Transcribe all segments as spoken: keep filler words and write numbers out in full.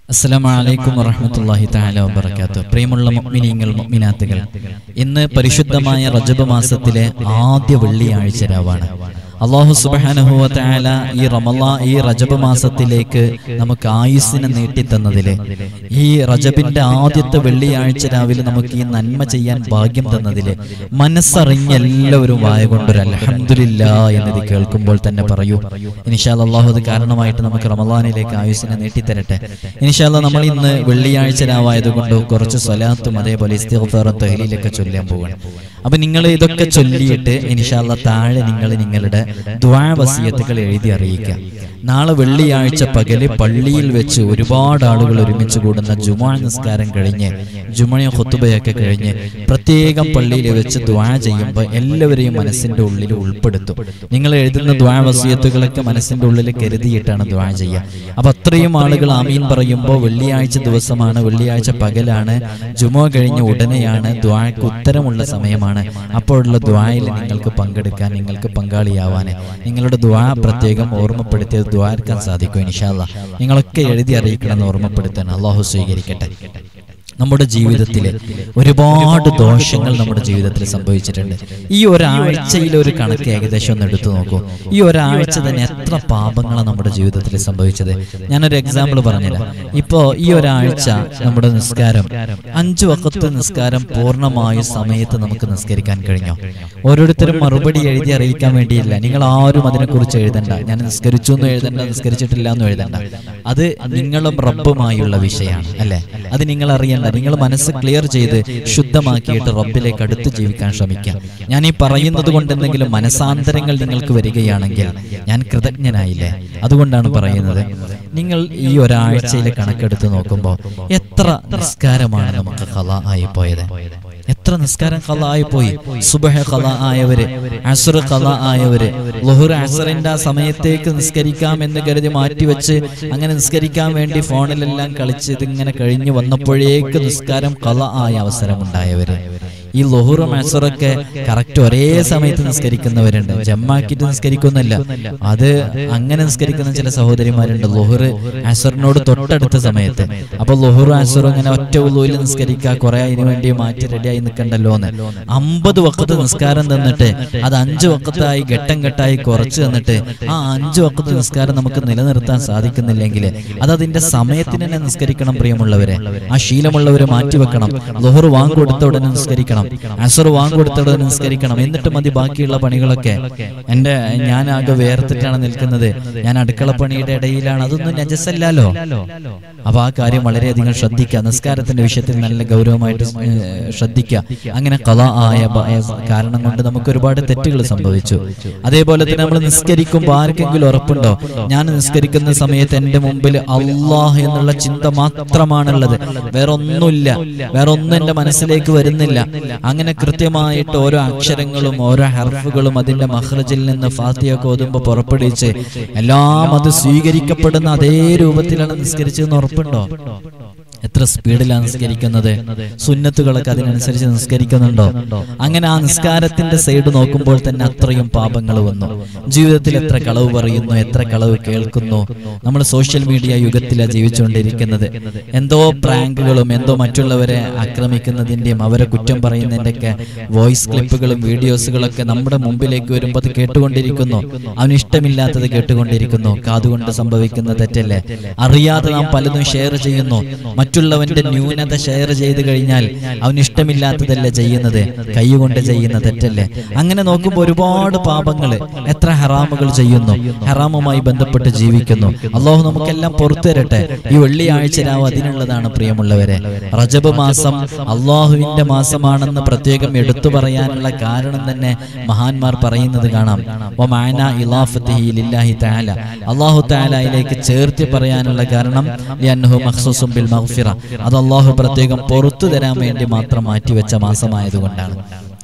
അസ്സലാമു അലൈക്കും വറഹ്മത്തുള്ളാഹി തആല വബറകാതുഹു. പ്രിയമുള്ള മുഅ്മിനീങ്ങൾ മുഅ്മിനാത്തുകൾ, ഇന്ന് പരിശുദ്ധമായ റജബ് മാസത്തിലെ ആദ്യ വെള്ളിയാഴ്ച രാവാണ്. അല്ലാഹു സുബ്ഹാനഹു വ തആല ഈ റമളാൻ ഈ റജബ് മാസത്തിലേക്ക് നമുക്ക് ആയുസ്സിനെ നീട്ടിത്തന്നതിൽ, ഈ റജബിന്റെ ആദ്യത്തെ വെള്ളിയാഴ്ച രാവിലെ നമുക്ക് ഈ നന്മ ചെയ്യാൻ ഭാഗ്യം തന്നതിൽ മനസ്സറിഞ്ഞ് എല്ലാവരും വായ കൊണ്ടൊരു അൽഹംദുലില്ലാഹ് എന്നത് കേൾക്കുമ്പോൾ തന്നെ പറയൂ. ഇൻഷാ അല്ലാഹ് അല്ലാഹു അത് കാരണമായിട്ട് നമുക്ക് റമളാനിലേക്ക് ആയുസ്സിനെ നീട്ടിത്തരട്ടെ. ഇൻഷാ അല്ലാഹ് നമ്മൾ ഇന്ന് വെള്ളിയാഴ്ച രാവായതുകൊണ്ട് കുറച്ച് സ്വലാത്തും അതേപോലെ ഇസ്തിഗ്ഫാറും തഹ്ലീലൊക്കെ ചൊല്ലാൻ പോവുകയാണ്. അപ്പൊ നിങ്ങൾ ഇതൊക്കെ ചൊല്ലിയിട്ട് ഇൻഷാ അല്ലാഹ് താഴെ നിങ്ങൾ നിങ്ങളുടെ ദുആ വസിയത്തുകൾ എഴുതി അറിയിക്കുക. നാളെ വെള്ളിയാഴ്ച പകല് പള്ളിയിൽ വെച്ച് ഒരുപാട് ആളുകൾ ഒരുമിച്ച് കൂടുന്ന ജുമുഅ നിസ്കാരം കഴിഞ്ഞ് ജുമുഅ ഖുതുബയൊക്കെ കഴിഞ്ഞ് പ്രത്യേകം പള്ളിയിൽ വെച്ച് ദുആ ചെയ്യുമ്പോൾ എല്ലാവരെയും മനസ്സിന്റെ ഉള്ളിൽ ഉൾപ്പെടുത്തും. നിങ്ങൾ എഴുതുന്ന ദുആ വസിയത്തുകളൊക്കെ മനസ്സിന്റെ ഉള്ളിൽ കരുതിയിട്ടാണ് ദുആ ചെയ്യുക. അപ്പൊ അത്രയും ആളുകൾ ആമീൻ പറയുമ്പോൾ വെള്ളിയാഴ്ച ദിവസമാണ്, വെള്ളിയാഴ്ച പകലാണ്, ജുമുഅ കഴിഞ്ഞ ഉടനെയാണ്, ദുആക്ക് ഉത്തരമുള്ള സമയമാണ്. അപ്പോഴുള്ള ദുആയിൽ നിങ്ങൾക്ക് പങ്കെടുക്കാൻ, നിങ്ങൾക്ക് പങ്കാളിയാവാൻ, നിങ്ങളുടെ ദുആ പ്രത്യേകം ഓർമ്മപ്പെടുത്തിയത് ദുആർക്കാൻ സാധിക്കും. ഇൻഷാ അല്ലാഹ് നിങ്ങളൊക്കെ എഴുതി അറിയിക്കണമെന്ന് ഓർമ്മപ്പെടുത്താൻ അല്ലാഹു സ്വീകരിക്കട്ടെ. നമ്മുടെ ജീവിതത്തിൽ ഒരുപാട് ദോഷങ്ങൾ നമ്മുടെ ജീവിതത്തിൽ സംഭവിച്ചിട്ടുണ്ട്. ഈ ഒരാഴ്ചയിലെ ഒരു കണക്ക് ഏകദേശം ഒന്ന് എടുത്തു നോക്കൂ. ഈ ഒരാഴ്ച തന്നെ എത്ര പാപങ്ങളാണ് നമ്മുടെ ജീവിതത്തിൽ സംഭവിച്ചത്. ഞാനൊരു എക്സാമ്പിൾ പറഞ്ഞുതരാം. ഇപ്പോ ഈ ഒരാഴ്ച നമ്മുടെ നിസ്കാരം, അഞ്ചു വഖത്ത് നിസ്കാരം പൂർണ്ണമായ സമയത്ത് നമുക്ക് നിസ്കരിക്കാൻ കഴിഞ്ഞോ? ഓരോരുത്തരും മറുപടി എഴുതി അറിയിക്കാൻ വേണ്ടിയില്ല. നിങ്ങൾ ആരും അതിനെക്കുറിച്ച് എഴുതണ്ട. ഞാൻ നിസ്കരിച്ചു എന്ന് എഴുതണ്ട, നിസ്കരിച്ചിട്ടില്ല എന്ന് എഴുതണ്ട. അത് നിങ്ങളും റബ്ബുമായുള്ള വിഷയമാണ്, അല്ലെ? അത് നിങ്ങൾ അറിയണ്ട. നിങ്ങൾ മനസ്സ് ക്ലിയർ ചെയ്ത് ശുദ്ധമാക്കിയിട്ട് റബ്ബിലേക്ക് അടുത്ത് ജീവിക്കാൻ ശ്രമിക്കാം. ഞാൻ ഈ പറയുന്നത് കൊണ്ട് എന്തെങ്കിലും മനസാന്തരങ്ങൾ നിങ്ങൾക്ക് വരികയാണെങ്കിൽ ഞാൻ കൃതജ്ഞനായില്ലേ? അതുകൊണ്ടാണ് പറയുന്നത്. നിങ്ങൾ ഈ ഒരാഴ്ചയിലെ കണക്കെടുത്ത് നോക്കുമ്പോൾ എത്ര നിസ്കാരമാണ് നമുക്ക് ഖളാ ആയി പോയത്? എത്ര നിസ്കാരം ഖളാ ആയി പോയി? സുബ്ഹ് ഖളാ ആയവര്, അസ്ർ ഖളാ ആയവര്, ളുഹർ അസ്റിന്റെ ആ സമയത്തേക്ക് നിസ്കരിക്കാം എന്ന് കരുതി മാറ്റിവെച്ച് അങ്ങനെ നിസ്കരിക്കാൻ വേണ്ടി ഫോണിലെല്ലാം കളിച്ച് ഇതിങ്ങനെ കഴിഞ്ഞു വന്നപ്പോഴേക്ക് നിസ്കാരം ഖളാ ആയ അവസരമുണ്ടായവര്. ഈ ളുഹറും അസ്റൊക്കെ കറക്റ്റ് ഒരേ സമയത്ത് നിസ്കരിക്കുന്നവരുണ്ട്. ജമ്മാക്കിയിട്ട് നിസ്കരിക്കുന്നില്ല. അത് അങ്ങനെ നിസ്കരിക്കുന്ന ചില സഹോദരിമാരുണ്ട്, ളുഹർ അസ്റിനോട് തൊട്ടടുത്ത സമയത്ത്. അപ്പൊ ളുഹറും അസ്റും ഇങ്ങനെ ഒറ്റ ഉളൂയിൽ നിസ്കരിക്കുക, കുറെ അതിനു വേണ്ടി മാറ്റി റെഡിയായി നിൽക്കണ്ടല്ലോ എന്ന്. അമ്പത് വഖത്ത് നിസ്കാരം തന്നിട്ട് അത് അഞ്ചു വഖത്തായി ഘട്ടം ഘട്ടമായി കുറച്ച് തന്നിട്ട് ആ അഞ്ചു വഖത്ത് നിസ്കാരം നമുക്ക് നിലനിർത്താൻ സാധിക്കുന്നില്ലെങ്കിൽ അത് അതിന്റെ സമയത്തിന് തന്നെ നിസ്കരിക്കണം. പ്രിയമുള്ളവരെ, ആ ശീലമുള്ളവരെ മാറ്റിവെക്കണം. ളുഹർ വാങ്ങ് കൊടുത്ത ഉടനെ നിസ്കരിക്കണം, അസ്ർ വാങ്ങ് കൊടുത്ത ഉടനെ നിസ്കരിക്കണം. എന്നിട്ട് മതി ബാക്കിയുള്ള പണികളൊക്കെ. എന്റെ ഞാൻ ആകെ വേർത്തിട്ടാണ് നിൽക്കുന്നത്, ഞാൻ അടുക്കള പണിയുടെ ഇടയിലാണ്, അതൊന്നും നജസല്ലല്ലോ. അപ്പൊ ആ കാര്യം വളരെയധികം ശ്രദ്ധിക്കുക. നിസ്കാരത്തിന്റെ വിഷയത്തിൽ നല്ല ഗൗരവമായിട്ട് ശ്രദ്ധിക്കുക. അങ്ങനെ ഖളാ ആയ കാരണം കൊണ്ട് നമുക്ക് ഒരുപാട് തെറ്റുകൾ സംഭവിച്ചു. അതേപോലെ തന്നെ നമ്മൾ നിസ്കരിക്കുമ്പോൾ ആർക്കെങ്കിലും ഉറപ്പുണ്ടോ, ഞാൻ നിസ്കരിക്കുന്ന സമയത്ത് എന്റെ മുമ്പിൽ അല്ലാഹ് എന്നുള്ള ചിന്ത മാത്രമാണുള്ളത്, വേറൊന്നുമില്ല, വേറൊന്നും എന്റെ മനസ്സിലേക്ക് വരുന്നില്ല? അങ്ങനെ കൃത്യമായിട്ട് ഓരോ അക്ഷരങ്ങളും ഓരോ ഹർഫുകളും അതിന്റെ മഖ്റജിൽ നിന്ന് ഫാത്തിഹ ഓതുമ്പോൾ പുറപ്പെടുവിച്ച് എല്ലാം അത് സ്വീകരിക്കപ്പെടുന്ന അതേ രൂപത്തിലാണ് നിസ്കരിച്ചതെന്ന് ഉറപ്പുണ്ടോ? എത്ര സ്പീഡിലാണ് നിസ്കരിക്കുന്നത്? സുന്നത്തുകളൊക്കെ അതിനനുസരിച്ച് നിസ്കരിക്കുന്നുണ്ടോ? അങ്ങനെ ആ നിസ്കാരത്തിന്റെ സൈഡ് നോക്കുമ്പോൾ തന്നെ അത്രയും പാപങ്ങൾ വന്നു. ജീവിതത്തിൽ എത്ര കളവ് പറയുന്നു, എത്ര കളവ് കേൾക്കുന്നു. നമ്മൾ സോഷ്യൽ മീഡിയ യുഗത്തിലാണ് ജീവിച്ചുകൊണ്ടിരിക്കുന്നത്. എന്തോ പ്രാങ്കുകളും എന്തോ മറ്റുള്ളവരെ ആക്രമിക്കുന്നതിന്റെയും അവരെ കുറ്റം പറയുന്നതിന്റെയൊക്കെ വോയിസ് ക്ലിപ്പുകളും വീഡിയോസുകളൊക്കെ നമ്മുടെ മുമ്പിലേക്ക് വരുമ്പോൾ അത് കേട്ടുകൊണ്ടിരിക്കുന്നു. അവന് ഇഷ്ടമില്ലാത്തത് കേട്ടുകൊണ്ടിരിക്കുന്നു. കാതുകൊണ്ട് സംഭവിക്കുന്ന തെറ്റല്ലേ? അറിയാതെ നാം പലതും ഷെയർ ചെയ്യുന്നു. മറ്റുള്ളവന്റെ ന്യൂനത ഷെയർ ചെയ്ത് കഴിഞ്ഞാൽ അവന് ഇഷ്ടമില്ലാത്തതല്ലേ ചെയ്യുന്നത്? കൈകൊണ്ട് ചെയ്യുന്ന തെറ്റല്ലേ? അങ്ങനെ നോക്കുമ്പോൾ ഒരുപാട് പാപങ്ങൾ, എത്ര ഹറാമുകൾ ചെയ്യുന്നു, ഹറാമുമായി ബന്ധപ്പെട്ട് ജീവിക്കുന്നു. അല്ലാഹു നമുക്കെല്ലാം പുറത്തു തരട്ടെ. ഈ വെള്ളിയാഴ്ച രാവ് അതിനുള്ളതാണ്. പ്രിയമുള്ളവരെ, റജബ് മാസം അള്ളാഹുവിന്റെ മാസമാണെന്ന് പ്രത്യേകം എടുത്തു പറയാനുള്ള കാരണം തന്നെ മഹാന്മാർ പറയുന്നത് കാണാം. അല്ലാഹു തആലയിലേക്ക് ചേർത്ത് പറയാനുള്ള കാരണം അത് അല്ലാഹു പ്രത്യേകം പുറത്തു തരാൻ വേണ്ടി മാത്രം മാറ്റിവെച്ച മാസമായതുകൊണ്ടാണ്.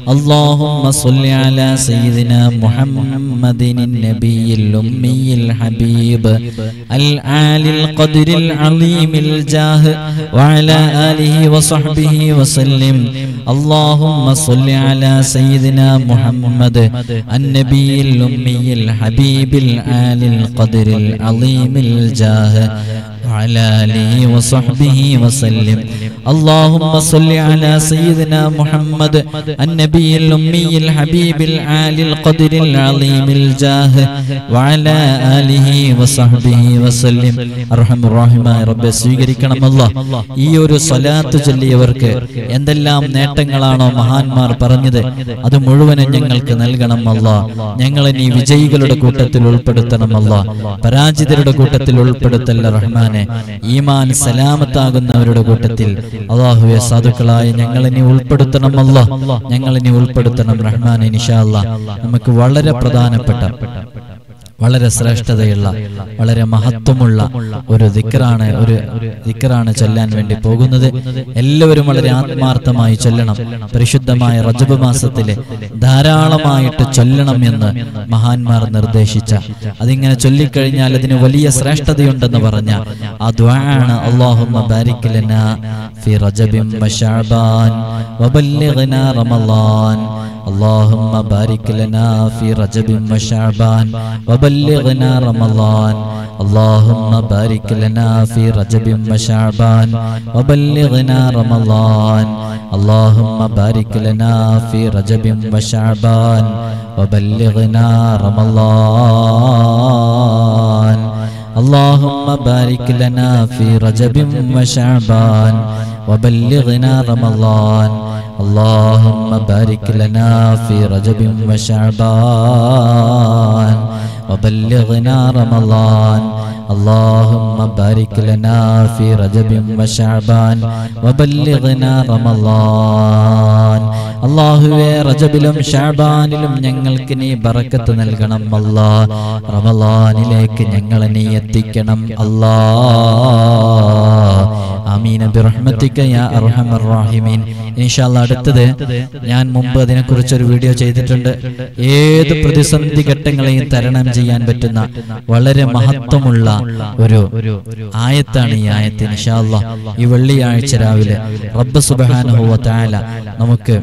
اللهم صل على سيدنا محمد النبي الأمي الحبيب العالي القدر العظيم الجاه وعلى آله وصحبه وسلم. اللهم صل على سيدنا محمد النبي الأمي الحبيب العالي القدر العظيم الجاه وعلى آله وصحبه وسلم. اللهم صل على سيدنا محمد النبي الأمي الحبيب العالي القدر العظيم الجاه وعلى آله وصحبه وسلم. അർഹമർ റഹീമായ റബ്ബേ, സ്വീകരിക്കണം അല്ലാഹ്. ഈ ഒരു സ്വലാത്ത് ചൊല്ലിയവർക്ക് എന്തെല്ലാം നേട്ടങ്ങളാണോ മഹാന്മാർ പറഞ്ഞത് അത് മുഴുവനും ഞങ്ങൾക്ക് നൽകണം അല്ലാഹ്. ഞങ്ങളെ നീ വിജയികളുടെ കൂട്ടത്തിൽ ഉൾപ്പെടുത്തണം അല്ലാഹ്. പരാജിതരുടെ കൂട്ടത്തിൽ ഉൾപ്പെടുത്തല്ല റഹ്മാനെ. ഈമാൻ സലാമത്താകുന്നവരുടെ കൂട്ടത്തിൽ അല്ലാഹുവേ സാധുക്കളായ ഞങ്ങളെ നീ ഉൾപ്പെടുത്തണം അല്ലാഹ്. ഞങ്ങളെ നീ ഉൾപ്പെടുത്തണം റഹ്മാനെ. ഇൻഷാ അല്ലാഹ് നമുക്ക് വളരെ പ്രധാനപ്പെട്ട, വളരെ ശ്രേഷ്ഠതയുള്ള, വളരെ മഹത്വമുള്ള ഒരു ദിക്റാണ് ഒരു ദിക്റാണ് ചൊല്ലാൻ വേണ്ടി പോകുന്നത്. എല്ലാവരും വളരെ ആത്മാർത്ഥമായി ചൊല്ലണം. പരിശുദ്ധമായ റജബ് മാസത്തിലെ ധാരാളമായിട്ട് ചൊല്ലണം എന്ന് മഹാന്മാർ നിർദ്ദേശിച്ച, അതിങ്ങനെ ചൊല്ലിക്കഴിഞ്ഞാൽ അതിന് വലിയ ശ്രേഷ്ഠതയുണ്ടെന്ന് പറഞ്ഞ ആ ദുആണ് അല്ലാഹുമ്മ ബാരിക് ലനാ ഫി റജബിൻ വശഅബാൻ വബല്ലിഗ്നാ റമളാൻ. اللهم بارك لنا في رجب وشعبان وبلغنا رمضان. اللهم بارك لنا في رجب وشعبان وبلغنا رمضان. اللهم بارك لنا في رجب وشعبان وبلغنا رمضان. اللهم بارك لنا في رجب وشعبان وبلغنا رمضان. اللهم بارك لنا في رجب وشعبان وبلغنا رمضان. اللهم بارك لنا في رجب وشعبان وبلغنا رمضان. അല്ലാഹുവേ, റജബിലും ഷഅബാനിലും ഞങ്ങൾക്ക് നീ ബറക്കത്ത് നൽകണം അല്ലാഹ്. റമളാനിലേക്ക് ഞങ്ങളെ നീ എത്തിക്കണം അല്ലാഹ്. ആമീൻ ബിറഹ്മതിക യാ അർഹമർ റഹീമീൻ. ഇൻഷാ അല്ലാഹ് അടുത്തത്, ഞാൻ മുമ്പ് അതിനെക്കുറിച്ച് ഒരു വീഡിയോ ചെയ്തിട്ടുണ്ട്. ഏത് പ്രതിസന്ധി ഘട്ടങ്ങളെയും തരണം ചെയ്യാൻ പറ്റുന്ന വളരെ മഹത്വമുള്ള ഒരു ആയത്താണ് ഈ ആയത്ത്. ഇൻഷാ അല്ലാഹ് ഈ വെള്ളിയാഴ്ച രാവിലെ റബ്ബ് സുബ്ഹാനഹു വ തആല നമുക്ക്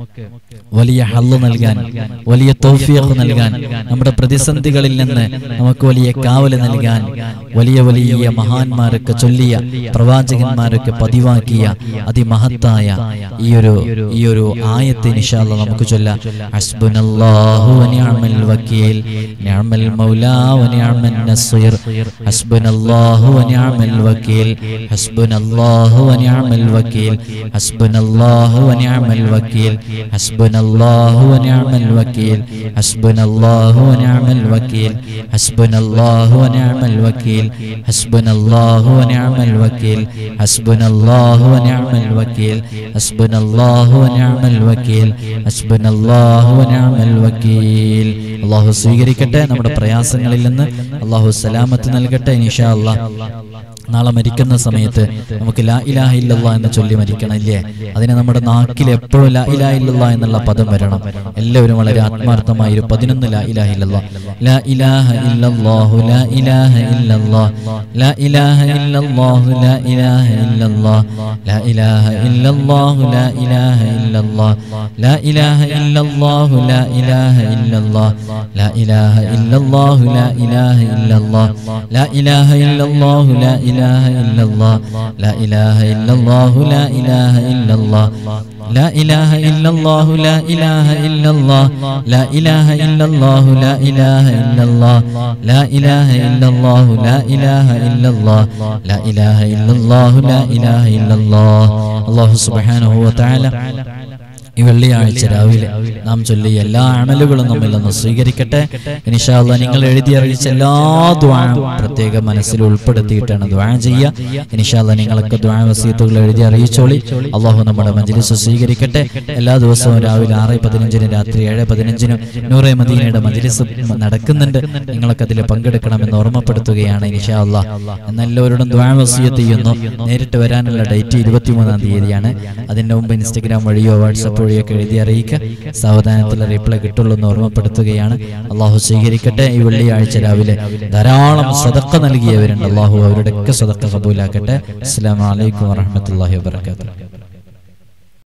വലിയ ഹല്ല് നൽകാൻ, വലിയ തൗഫീഖ് നൽകാൻ, നമ്മുടെ പ്രതിസന്ധികളിൽ നിന്ന് നമുക്ക് വലിയ കാവൽ നൽകാൻ വലിയ വലിയ മഹാന്മാരൊക്കെ ചൊല്ലിയ, പ്രവാചകന്മാരൊക്കെ പതിവാക്കിയ അതിമഹത്തായ ഈ ഒരു ഈ ഒരു ആയത്ത് ഇൻഷാ അല്ലാഹ് നമുക്ക് ചൊല്ലാം. ഹസ്ബുനല്ലാഹു വ നിഅമൽ വകീൽ നിഅമൽ മൗലാ വ നിഅമൻ നസീർ. ഹസ്ബുനല്ലാഹു വ നിഅമൽ വകീൽ ഹസ്ബുനല്ലാഹു വ നിഅമൽ വകീൽ ഹസ്ബുനല്ലാഹു വ നിഅമൽ വകീൽ ഹസ്ബുനല്ലാഹു വ നിഅമൽ വകീൽ ഹസ്ബുനല്ലാഹു വ നിഅമൽ വകീൽ ഹസ്ബുനല്ലാഹു വ നിഅമൽ വകീൽ ഹസ്ബുനല്ലാഹു വ നിഅമൽ വകീൽ ഹസ്ബുനല്ലാഹു വ നിഅമൽ വകീൽ ഹസ്ബുനല്ലാഹു വ നിഅമൽ വകീൽ ഹസ്ബുനല്ലാഹു വ നിഅമൽ വകീൽ. അല്ലാഹു സ്വീകരിക്കട്ടെ. നമ്മുടെ പ്രയാസങ്ങളിൽ നിന്ന് അല്ലാഹു സലാമത്ത് നൽകട്ടെ. ഇൻഷാ അല്ലാഹ് നാളെ മരിക്കുന്ന സമയത്ത് നമുക്ക് ലാ ഇലാഹ ഇല്ലല്ലാഹ് എന്ന് ചൊല്ലി മരിക്കണം, ഇല്ലേ? അതിന് നമ്മുടെ നാക്കിൽ എപ്പോഴും ലാ ഇലാഹ ഇല്ലല്ലാഹ് എന്നുള്ള പദം വരണം. എല്ലാവരും വളരെ ആത്മാർത്ഥമായി ഒരു പതിനൊന്ന് ലാ ഇലാഹ ഇല്ലല്ലാഹ് ലാ ഇലാഹ ഇല്ലല്ലാഹു ലാ ഇലാഹ ഇല്ലല്ലാഹ് ലാ ഇലാഹ ഇല്ലല്ലാഹു ലാ ഇലാഹ ഇല്ലല്ലാഹ് ലാ ഇലാഹ ഇല്ലല്ലാഹു ലാ ഇലാഹ ഇല്ലല്ലാഹ് ലാ ഇലാഹ ഇല്ലല്ലാഹു ലാ ഇലാഹ ഇല്ലല്ലാഹ് ലാ ഇലാഹ ഇല്ലല്ലാഹു ലാ ഇലാഹ ഇല്ലല്ലാഹ് ലാ ഇലാഹ ഇല്ലല്ലാഹു ലാ ഇലാഹ ഇല്ലല്ലാഹ് ലാ ഇലാഹ ഇല്ലല്ലാഹു ലാ ഇലാഹ ഇല്ലല്ലാഹ് ലാ ഇലാഹ ഇല്ലല്ലാഹു ലാ ഇലാഹ ഇല്ലല്ലാഹ് ലാ ഇലാഹ ഇല്ലല്ലാഹു ലാ ഇലാഹ ഇല്ലല്ലാഹ് ലാ ഇലാഹ ഇല്ലല്ലാഹു ലാ ഇലാഹ ഇല്ലല്ലാഹ് ലാ ഇലാഹ ഇല്ലല്ലാഹു ലാ ഇലാഹ ഇല്ലല്ലാഹ്. അല്ലാഹു സുബ്ഹാനഹു വ തആല ഈ വെള്ളിയാഴ്ച രാവിലെ നാം ചൊല്ലിയ എല്ലാ അമലുകളും നമ്മിൽ നിന്ന് സ്വീകരിക്കട്ടെ. ഇൻഷാ അല്ലാഹ് നിങ്ങൾ എഴുതി അറിയിച്ച എല്ലാ ദുആയും പ്രത്യേകം മനസ്സിൽ ഉൾപ്പെടുത്തിയിട്ടാണ് ദുആ ചെയ്യുക. ഇൻഷാ അല്ലാഹ് നിങ്ങളൊക്കെ ദുആ വസിയത്തുകൾ എഴുതി അറിയിച്ചോളി. അല്ലാഹു നമ്മുടെ മജ്ലിസ് സ്വീകരിക്കട്ടെ. എല്ലാ ദിവസവും രാവിലെ ആറ് പതിനഞ്ചിനും രാത്രി ഏഴ് പതിനഞ്ചിനും നൂറെ മദീനയുടെ മജ്ലിസ് നടക്കുന്നുണ്ട്. നിങ്ങളൊക്കെ അതിൽ പങ്കെടുക്കണമെന്ന് ഓർമ്മപ്പെടുത്തുകയാണ്. ഇൻഷാ അല്ലാഹ് എന്നെല്ലാവരോടും ദുആ വസിയത്ത് ചെയ്യുന്നു. നേരിട്ട് വരാനുള്ള ഡേറ്റ് ഇരുപത്തിമൂന്നാം തീയതിയാണ്. അതിന്റെ മുമ്പ് ഇൻസ്റ്റഗ്രാം വഴിയോ വാട്സാപ്പ് വഴിയൊക്കെ എഴുതി അറിയിക്കുക. സാവധാനത്തിൽ റിപ്ലൈ കിട്ടുള്ളൂ എന്ന് ഓർമ്മപ്പെടുത്തുകയാണ്. അള്ളാഹു സ്വീകരിക്കട്ടെ. ഈ വെള്ളിയാഴ്ച രാവിലെ ധാരാളം സദഖ നൽകിയവരുണ്ട്. അള്ളാഹു അവരുടെയൊക്കെ സദഖ ഖബൂലാക്കട്ടെ. അസ്സലാമു അലൈക്കും വറഹ്മത്തുള്ളാഹി വബറകാതുഹു.